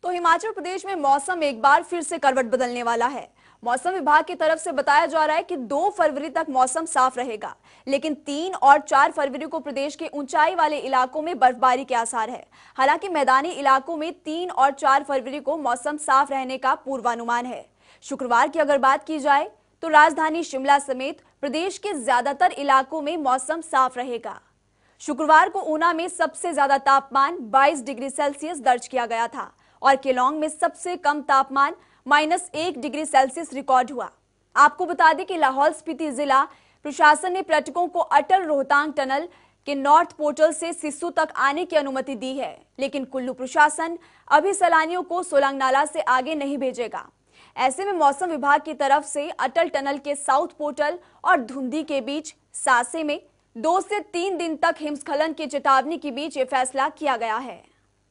तो हिमाचल प्रदेश में मौसम एक बार फिर से करवट बदलने वाला है। मौसम विभाग की तरफ से बताया जा रहा है कि 2 फरवरी तक मौसम साफ रहेगा, लेकिन 3 और 4 फरवरी को प्रदेश के ऊंचाई वाले इलाकों में बर्फबारी के आसार है। हालांकि मैदानी इलाकों में 3 और 4 फरवरी को मौसम साफ रहने का पूर्वानुमान है। शुक्रवार की अगर बात की जाए तो राजधानी शिमला समेत प्रदेश के ज्यादातर इलाकों में मौसम साफ रहेगा। शुक्रवार को ऊना में सबसे ज्यादा तापमान 22 डिग्री सेल्सियस दर्ज किया गया था और केलोंग में सबसे कम तापमान -1 डिग्री सेल्सियस रिकॉर्ड हुआ। आपको बता दें कि लाहौल स्पीति जिला प्रशासन ने पर्यटकों को अटल रोहतांग टनल के नॉर्थ पोर्टल से सिस्सू तक आने की अनुमति दी है, लेकिन कुल्लू प्रशासन अभी सैलानियों को सोलंग नाला से आगे नहीं भेजेगा। ऐसे में मौसम विभाग की तरफ से अटल टनल के साउथ पोर्टल और धुंधी के बीच सासे में 2 से 3 दिन तक हिमस्खलन की चेतावनी के बीच ये फैसला किया गया है।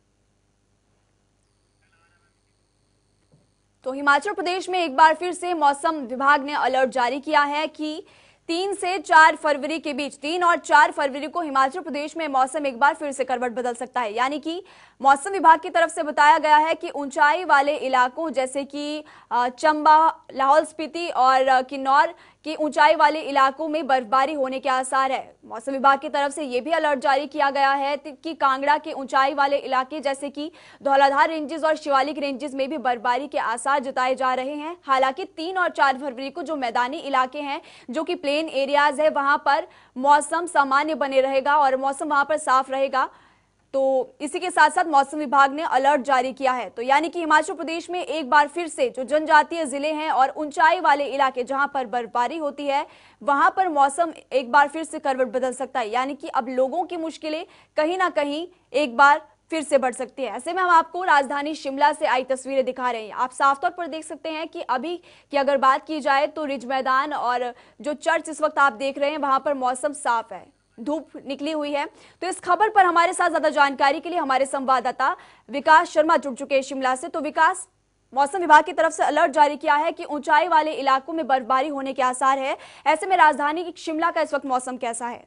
तो हिमाचल प्रदेश में एक बार फिर से मौसम विभाग ने अलर्ट जारी किया है कि 3 से 4 फरवरी के बीच 3 और 4 फरवरी को हिमाचल प्रदेश में मौसम एक बार फिर से करवट बदल सकता है। यानी कि मौसम विभाग की तरफ से बताया गया है कि ऊंचाई वाले इलाकों जैसे कि चंबा, लाहौल स्पीति और किन्नौर की ऊंचाई वाले इलाकों में बर्फबारी होने के आसार है। मौसम विभाग की तरफ से यह भी अलर्ट जारी किया गया है कि कांगड़ा के ऊंचाई वाले इलाके जैसे कि धौलाधार रेंजेस और शिवालिक रेंजेस में भी बर्फबारी के आसार जताए जा रहे हैं। हालांकि 3 और 4 फरवरी को जो मैदानी इलाके हैं, जो कि प्लेन एरियाज है, वहां पर मौसम सामान्य बने रहेगा और मौसम वहां पर साफ रहेगा। तो इसी के साथ साथ मौसम विभाग ने अलर्ट जारी किया है। तो यानी कि हिमाचल प्रदेश में एक बार फिर से जो जनजातीय जिले हैं और ऊंचाई वाले इलाके जहां पर बर्फबारी होती है, वहां पर मौसम एक बार फिर से करवट बदल सकता है। यानी कि अब लोगों की मुश्किलें कहीं ना कहीं एक बार फिर से बढ़ सकती है। ऐसे में हम आपको राजधानी शिमला से आई तस्वीरें दिखा रहे हैं। आप साफ तौर पर देख सकते हैं कि अभी की अगर बात की जाए तो रिज मैदान और जो चर्च इस वक्त आप देख रहे हैं, वहां पर मौसम साफ है, धूप निकली हुई है। तो इस खबर पर हमारे साथ ज्यादा जानकारी के लिए हमारे संवाददाता विकास शर्मा जुड़ चुके हैं शिमला से। तो विकास, मौसम विभाग की तरफ से अलर्ट जारी किया है कि ऊंचाई वाले इलाकों में बर्फबारी होने के आसार है। ऐसे में राजधानी शिमला का इस वक्त मौसम कैसा है?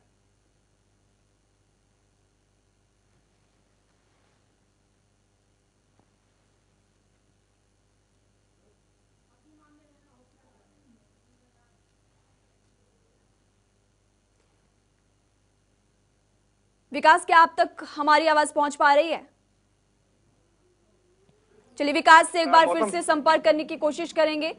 विकास, क्या आप तक हमारी आवाज पहुंच पा रही है? चलिए विकास से एक बार फिर से संपर्क करने की कोशिश करेंगे।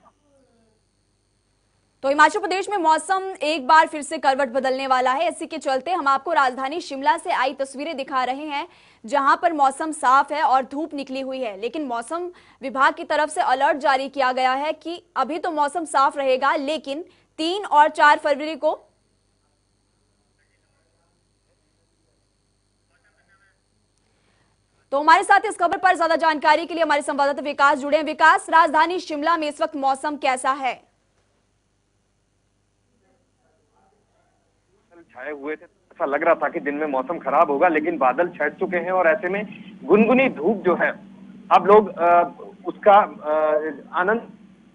तो हिमाचल प्रदेश में मौसम एक बार फिर से करवट बदलने वाला है। इसी के चलते हम आपको राजधानी शिमला से आई तस्वीरें दिखा रहे हैं, जहां पर मौसम साफ है और धूप निकली हुई है। लेकिन मौसम विभाग की तरफ से अलर्ट जारी किया गया है कि अभी तो मौसम साफ रहेगा, लेकिन 3 और 4 फरवरी को तो हमारे साथ इस खबर पर ज्यादा जानकारी के लिए हमारे संवाददाता विकास जुड़े हैं। विकास, राजधानी शिमला में इस वक्त मौसम कैसा है? छाए हुए थे, ऐसा लग रहा था कि दिन में मौसम खराब होगा, लेकिन बादल छट चुके हैं और ऐसे में गुनगुनी धूप जो है, अब लोग उसका आनंद।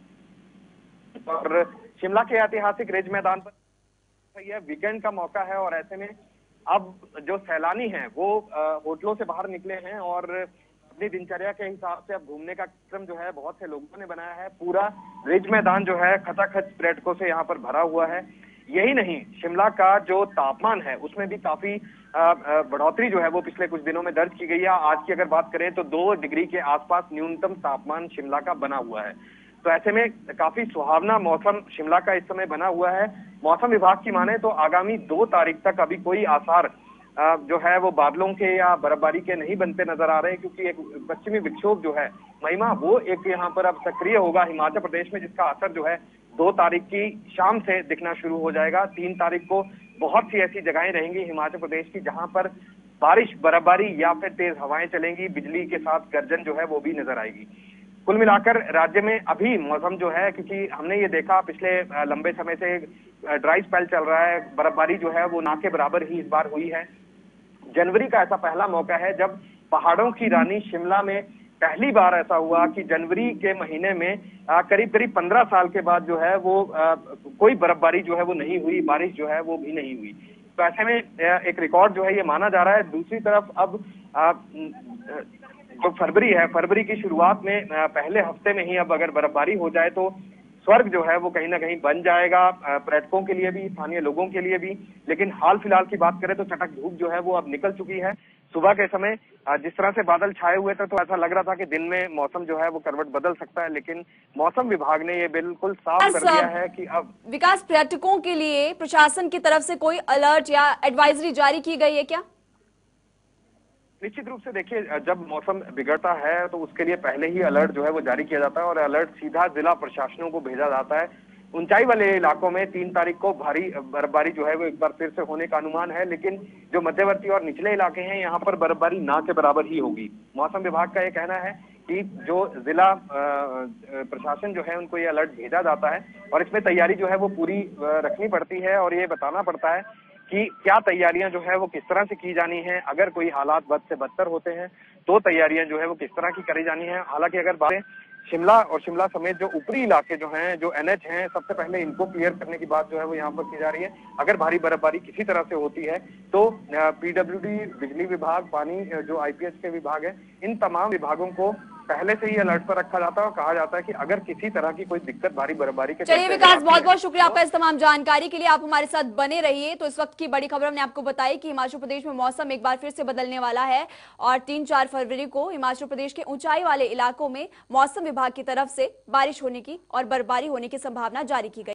और शिमला के ऐतिहासिक रिज मैदान पर यह वीकेंड का मौका है और ऐसे में अब जो सैलानी हैं वो होटलों से बाहर निकले हैं और अपनी दिनचर्या के हिसाब से अब घूमने का क्रम जो है बहुत से लोगों ने बनाया है। पूरा रिज मैदान जो है खचाखच पर्यटकों से यहाँ पर भरा हुआ है। यही नहीं, शिमला का जो तापमान है उसमें भी काफी बढ़ोतरी जो है वो पिछले कुछ दिनों में दर्ज की गई है। आज की अगर बात करें तो 2 डिग्री के आसपास न्यूनतम तापमान शिमला का बना हुआ है। तो ऐसे में काफी सुहावना मौसम शिमला का इस समय बना हुआ है। मौसम विभाग की माने तो आगामी 2 तारीख तक अभी कोई आसार जो है वो बादलों के या बर्फबारी के नहीं बनते नजर आ रहे हैं, क्योंकि एक पश्चिमी विक्षोभ जो है महिमा, वो एक यहाँ पर अब सक्रिय होगा हिमाचल प्रदेश में, जिसका असर जो है 2 तारीख की शाम से दिखना शुरू हो जाएगा। 3 तारीख को बहुत सी ऐसी जगहें रहेंगी हिमाचल प्रदेश की जहां पर बारिश, बर्फबारी या फिर तेज हवाएं चलेंगी, बिजली के साथ गर्जन जो है वो भी नजर आएगी। कुल मिलाकर राज्य में अभी मौसम जो है, क्योंकि हमने ये देखा पिछले लंबे समय से ड्राई स्पेल चल रहा है, बर्फबारी जो है वो ना के बराबर ही इस बार हुई है। जनवरी का ऐसा पहला मौका है जब पहाड़ों की रानी शिमला में पहली बार ऐसा हुआ कि जनवरी के महीने में करीब करीब 15 साल के बाद जो है वो कोई बर्फबारी जो है वो नहीं हुई, बारिश जो है वो भी नहीं हुई। तो ऐसे में एक रिकॉर्ड जो है ये माना जा रहा है। दूसरी तरफ अब जो फरवरी है, फरवरी की शुरुआत में पहले हफ्ते में ही अब अगर बर्फबारी हो जाए तो स्वर्ग जो है वो कहीं ना कहीं बन जाएगा, पर्यटकों के लिए भी, स्थानीय लोगों के लिए भी। लेकिन हाल फिलहाल की बात करें तो चटक धूप जो है वो अब निकल चुकी है। सुबह के समय जिस तरह से बादल छाए हुए थे तो ऐसा लग रहा था कि दिन में मौसम जो है वो करवट बदल सकता है, लेकिन मौसम विभाग ने ये बिल्कुल साफ कर दिया है कि अब विकास, पर्यटकों के लिए प्रशासन की तरफ से कोई अलर्ट या एडवाइजरी जारी की गई है क्या? निश्चित रूप से देखिए, जब मौसम बिगड़ता है तो उसके लिए पहले ही अलर्ट जो है वो जारी किया जाता है, और अलर्ट सीधा जिला प्रशासनों को भेजा जाता है। ऊंचाई वाले इलाकों में 3 तारीख को भारी बर्फबारी जो है वो एक बार फिर से होने का अनुमान है, लेकिन जो मध्यवर्ती और निचले इलाके हैं यहाँ पर बर्फबारी ना के बराबर ही होगी। मौसम विभाग का ये कहना है कि जो जिला प्रशासन जो है उनको ये अलर्ट भेजा जाता है, और इसमें तैयारी जो है वो पूरी रखनी पड़ती है, और ये बताना पड़ता है कि क्या तैयारियां जो है वो किस तरह से की जानी है। अगर कोई हालात बद से बदतर होते हैं तो तैयारियां जो है वो किस तरह की करी जानी है। हालांकि अगर बातें शिमला और शिमला समेत जो ऊपरी इलाके जो हैं, जो एनएच हैं, सबसे पहले इनको क्लियर करने की बात जो है वो यहाँ पर की जा रही है। अगर भारी बर्फबारी किसी तरह से होती है तो पीडब्ल्यूडी, बिजली विभाग, पानी जो आईपीएच के विभाग है, इन तमाम विभागों को पहले से ही अलर्ट पर रखा जाता है और कहा जाता है कि अगर किसी तरह की कोई दिक्कत भारी बर्फबारी के चलिए विकास, बहुत बहुत शुक्रिया आपका इस तमाम जानकारी के लिए। आप हमारे साथ बने रहिए। तो इस वक्त की बड़ी खबर हमने आपको बताई कि हिमाचल प्रदेश में मौसम एक बार फिर से बदलने वाला है, और 3-4 फरवरी को हिमाचल प्रदेश के ऊंचाई वाले इलाकों में मौसम विभाग की तरफ से बारिश होने की और बर्फबारी होने की संभावना जारी की गई।